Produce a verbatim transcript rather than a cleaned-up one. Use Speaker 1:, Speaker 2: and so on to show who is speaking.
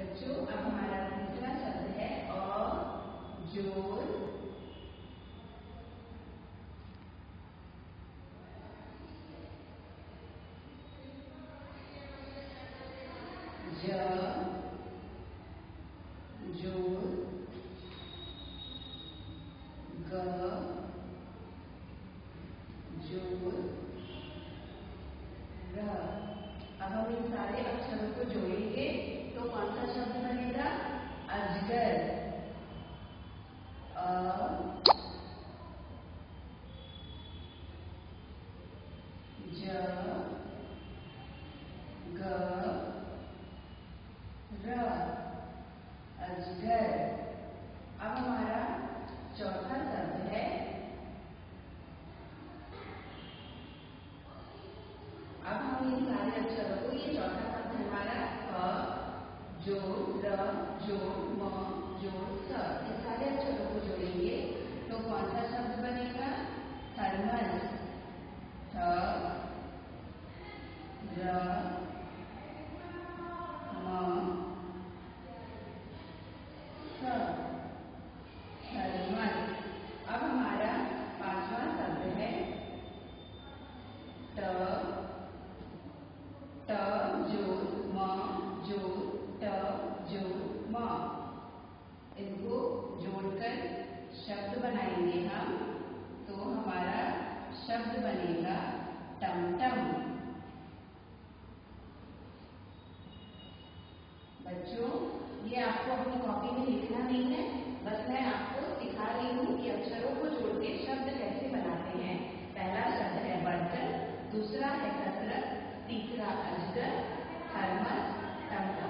Speaker 1: बच्चों अब हमारा तीसरा शब्द है अ जोर ज जोर ग जोर र। अब हम इन सारे अक्षरों को जोड़ेंगे तो कौन सा शब्द बनेगा? अजगर। अ ज ग र अजगर। अब हमारा चौथा शब्द है अब हम इन सारे अक्षरों को ये चौथा शब्द हमारा क जोड़ र जोड़ म जोड़ स ये सारे अक्षरों को जोड़ेंगे तो कौन सा शब्द बनेगा? थर्मस। थ र म स थर्मस। अब हमारा पांचवा शब्द है ट ट जोड़ म जोड़ ट जोड़ म। इनको जोड़कर शब्द बनाएंगे हम तो हमारा शब्द बनेगा टमटम। बच्चों ये आपको अपनी कॉपी में लिखना नहीं है, बस मैं आपको सिखा रही हूँ कि अक्षरों को जोड़ के शब्द कैसे बनाते हैं। पहला शब्द है बर्तन, दूसरा है कसरत, तीसरा अजगर, थर्मस, टमटम।